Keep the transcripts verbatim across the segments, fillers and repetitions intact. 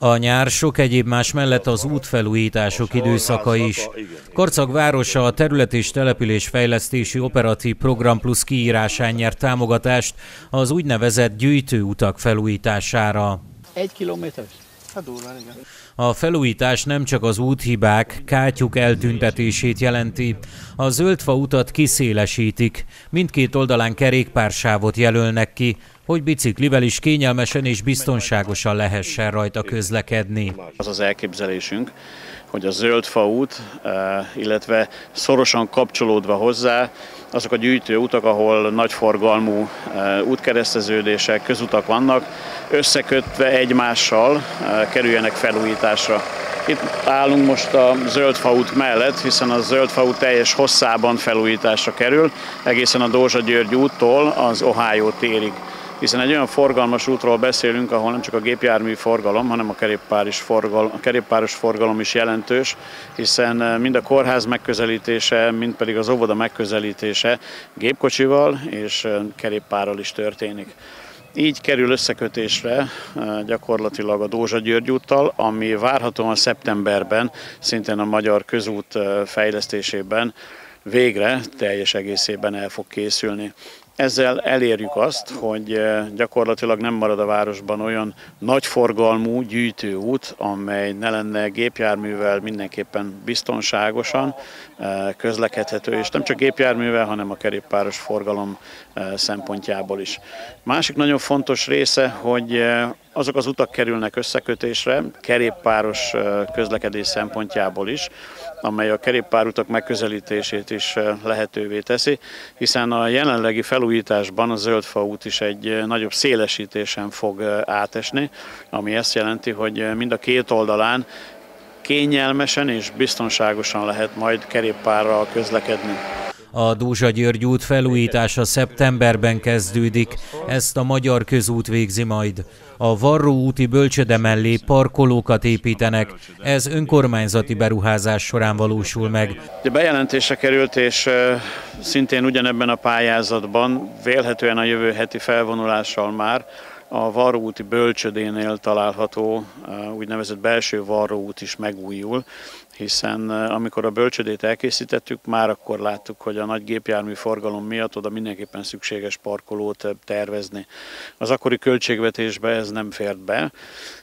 A nyár sok egyéb más mellett az útfelújítások időszaka is. Karcag városa a Terület- és Településfejlesztési Operatív Program Plusz kiírásán nyert támogatást az úgynevezett gyűjtőutak felújítására. Egy kilométeres? Hát durván, igen. A felújítás nem csak az úthibák, kátyuk eltüntetését jelenti. A zöldfa utat kiszélesítik, mindkét oldalán kerékpársávot jelölnek ki, hogy biciklivel is kényelmesen és biztonságosan lehessen rajta közlekedni. Az az elképzelésünk, hogy a zöldfa út, illetve szorosan kapcsolódva hozzá azok a gyűjtőutak, ahol nagyforgalmú útkereszteződések, közutak vannak, összekötve egymással kerüljenek felújításra. Itt állunk most a zöldfa út mellett, hiszen a zöldfa út teljes hosszában felújításra kerül, egészen a Dózsa-György úttól az Ohio térig. Hiszen egy olyan forgalmas útról beszélünk, ahol nem csak a gépjármű forgalom, hanem a kerékpáros forgalom, a kerékpáros forgalom is jelentős, hiszen mind a kórház megközelítése, mind pedig az óvoda megközelítése gépkocsival és kerékpárral is történik. Így kerül összekötésre gyakorlatilag a Dózsa-György úttal, ami várhatóan szeptemberben szintén a magyar közút fejlesztésében végre teljes egészében el fog készülni. Ezzel elérjük azt, hogy gyakorlatilag nem marad a városban olyan nagyforgalmú gyűjtőút, amely ne lenne gépjárművel mindenképpen biztonságosan közlekedhető, és nem csak gépjárművel, hanem a kerékpáros forgalom szempontjából is. Másik nagyon fontos része, hogy azok az utak kerülnek összekötésre, kerékpáros közlekedés szempontjából is, amely a kerékpárutak megközelítését is lehetővé teszi, hiszen a jelenlegi felújításban a zöldfa út is egy nagyobb szélesítésen fog átesni, ami azt jelenti, hogy mind a két oldalán kényelmesen és biztonságosan lehet majd kerékpárral közlekedni. A Dózsa-György út felújítása szeptemberben kezdődik, ezt a Magyar Közút végzi majd. A Varró úti bölcsőde mellé parkolókat építenek, ez önkormányzati beruházás során valósul meg. Bejelentésre került, és szintén ugyanebben a pályázatban, vélhetően a jövő heti felvonulással már a Varró úti bölcsődénél található úgynevezett belső Varró út is megújul, hiszen amikor a bölcsődét elkészítettük, már akkor láttuk, hogy a nagy gépjármű forgalom miatt oda mindenképpen szükséges parkolót tervezni. Az akkori költségvetésbe ez nem fért be,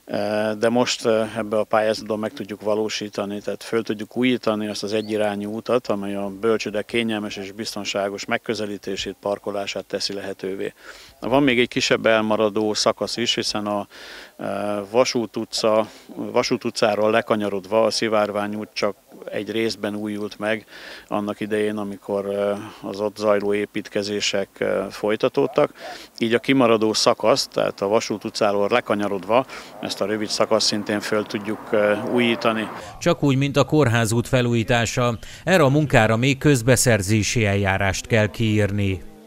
de most ebbe a pályázatban meg tudjuk valósítani, tehát föl tudjuk újítani azt az egyirányú utat, amely a bölcsőde kényelmes és biztonságos megközelítését, parkolását teszi lehetővé. Van még egy kisebb elmaradó szakasz is, hiszen a Vasút utca, Vasút utcáról lekanyarodva a Szivárvány út csak egy részben újult meg annak idején, amikor az ott zajló építkezések folytatódtak. Így a kimaradó szakasz, tehát a Vasút utcáról lekanyarodva, ezt a rövid szakasz szintén föl tudjuk újítani. Csak úgy, mint a kórházút felújítása, erre a munkára még közbeszerzési eljárást kell kiírni.